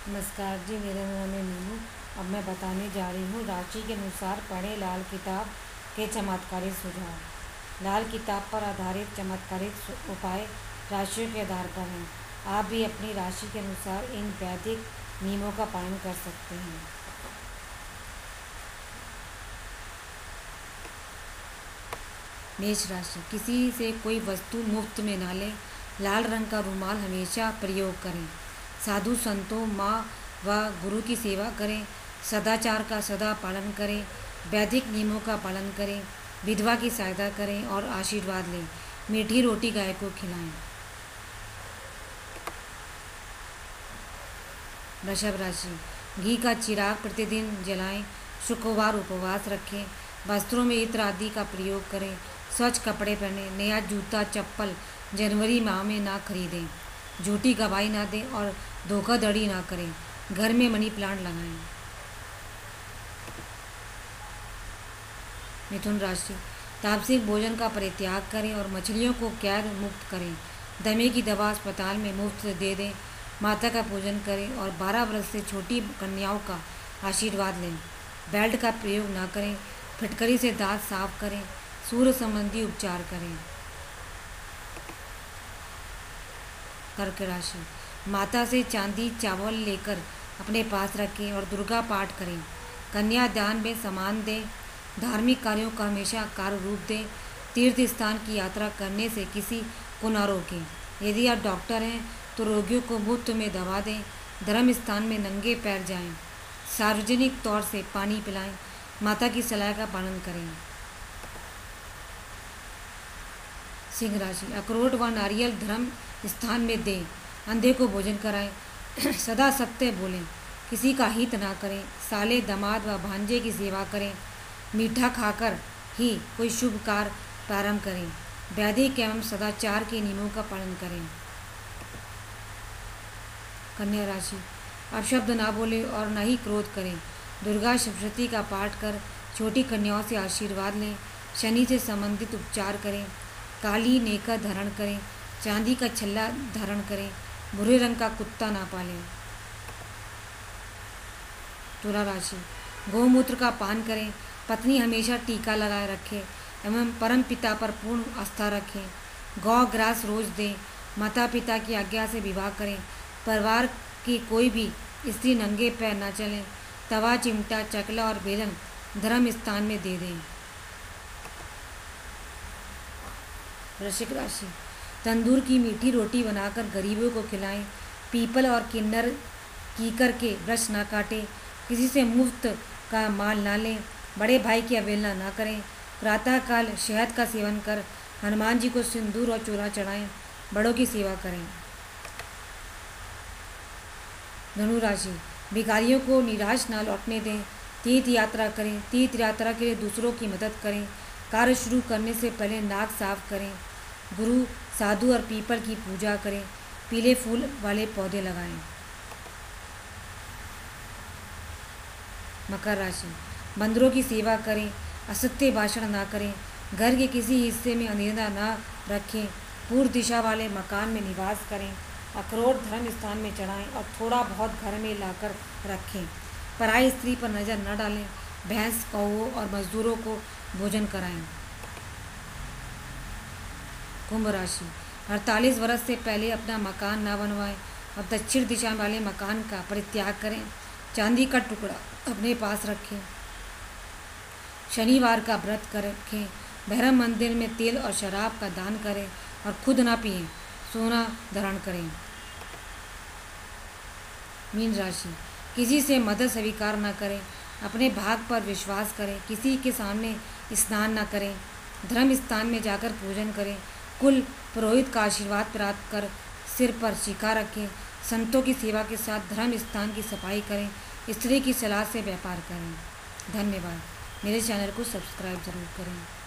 नमस्कार जी, मेरा नाम है मीनू। अब मैं बताने जा रही हूँ राशि के अनुसार पढ़े लाल किताब के चमत्कारिक सुझाव। लाल किताब पर आधारित चमत्कारिक उपाय राशियों के आधार पर हैं। आप भी अपनी राशि के अनुसार इन वैदिक नियमों का पालन कर सकते हैं। मेष राशि, किसी से कोई वस्तु मुफ्त में ना लें। लाल रंग का रुमाल हमेशा प्रयोग करें। साधु संतों, माँ व गुरु की सेवा करें। सदाचार का सदा पालन करें। वैदिक नियमों का पालन करें। विधवा की सहायता करें और आशीर्वाद लें। मीठी रोटी गाय को खिलाएं। वृषभ राशि, घी का चिराग प्रतिदिन जलाएं। शुक्रवार उपवास रखें। वस्त्रों में इत्र आदि का प्रयोग करें। स्वच्छ कपड़े पहनें। नया जूता चप्पल जनवरी माह में ना खरीदें। झूठी गवाही ना दें और धोखाधड़ी ना करें। घर में मनी प्लांट लगाएं। मिथुन राशि, तामसिक भोजन का परित्याग करें और मछलियों को कैद मुक्त करें। दमे की दवा अस्पताल में मुफ्त दे दें। माता का पूजन करें और 12 वर्ष से छोटी कन्याओं का आशीर्वाद लें। बेल्ट का प्रयोग ना करें। फिटकरी से दांत साफ करें। सूर्य संबंधी उपचार करें। कर्क राशि, माता से चांदी चावल लेकर अपने पास रखें और दुर्गा पाठ करें। कन्या दान में सम्मान दें। धार्मिक कार्यों का हमेशा कार्य रूप दें। तीर्थ स्थान की यात्रा करने से किसी को न रोकें। यदि आप डॉक्टर हैं तो रोगियों को मुफ्त में दवा दें। धर्म स्थान में नंगे पैर जाएं। सार्वजनिक तौर से पानी पिलाएं। माता की सलाह का पालन करें। सिंह राशि, अखरोट व नारियल धर्म स्थान में दें। अंधे को भोजन कराएं। सदा सत्य बोलें। किसी का हित ना करें। साले, दामाद व भांजे की सेवा करें। मीठा खाकर ही कोई शुभ कार्य प्रारंभ करें। वैदिक एवं सदाचार के नियमों का पालन करें। कन्या राशि, अपशब्द ना बोले और न ही क्रोध करें। दुर्गा सप्तशती का पाठ कर छोटी कन्याओं से आशीर्वाद लें। शनि से संबंधित उपचार करें। काली नेकर धारण करें। चांदी का छल्ला धारण करें। भूरे रंग का कुत्ता ना पालें। तुला राशि, गौमूत्र का पान करें। पत्नी हमेशा टीका लगाए रखें एवं परम पिता पर पूर्ण आस्था रखें। गौ ग्रास रोज दें। माता पिता की आज्ञा से विवाह करें। परिवार की कोई भी स्त्री नंगे पैर न चलें। तवा, चिमटा, चकला और बेलन धर्म स्थान में दे दें। वृश्चिक राशि, तंदूर की मीठी रोटी बनाकर गरीबों को खिलाएं। पीपल और किन्नर कीकर के वृक्ष न काटें। किसी से मुफ्त का माल ना लें। बड़े भाई की अवहेलना ना करें। प्रातःकाल शहद का सेवन कर हनुमान जी को सिंदूर और चूड़ा चढ़ाएं। बड़ों की सेवा करें। धनु राशि, भिखारियों को निराश ना लौटने दें। तीर्थ यात्रा करें। तीर्थ यात्रा के लिए दूसरों की मदद करें। कार्य शुरू करने से पहले नाक साफ करें। गुरु, साधु और पीपल की पूजा करें। पीले फूल वाले पौधे लगाएं। मकर राशि, बंदरों की सेवा करें। असत्य भाषण ना करें। घर के किसी हिस्से में अंधेरा ना रखें। पूर्व दिशा वाले मकान में निवास करें। अखरोट धर्म स्थान में चढ़ाएं और थोड़ा बहुत घर में लाकर रखें। पराई स्त्री पर नज़र न डालें। भैंस, कौओं और मजदूरों को भोजन कराएं। कुंभ राशि, 48 वर्ष से पहले अपना मकान न बनवाएं और दक्षिण दिशा वाले मकान का परित्याग करें। चांदी का टुकड़ा अपने पास रखें। शनिवार का व्रत कर रखें। भैरव मंदिर में तेल और शराब का दान करें और खुद ना पिएं। सोना धारण करें। मीन राशि, किसी से मदद स्वीकार न करें। अपने भाग पर विश्वास करें। किसी के सामने स्नान न करें। धर्म स्थान में जाकर पूजन करें। कुल पुरोहित का आशीर्वाद प्राप्त कर सिर पर टीका रखें। संतों की सेवा के साथ धर्म स्थान की सफाई करें। स्त्री की सलाह से व्यापार करें। धन्यवाद। मेरे चैनल को सब्सक्राइब जरूर करें।